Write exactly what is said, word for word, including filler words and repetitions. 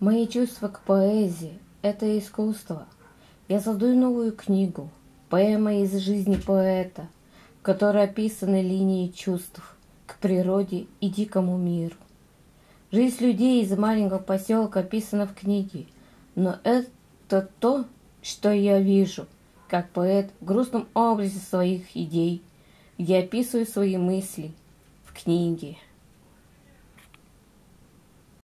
Мои чувства к поэзии – это искусство. Я создаю новую книгу, поэма из жизни поэта, в которой описаны линии чувств к природе и дикому миру. Жизнь людей из маленького поселка описана в книге, но это то, что я вижу, как поэт в грустном образе своих идей, где описываю свои мысли в книге.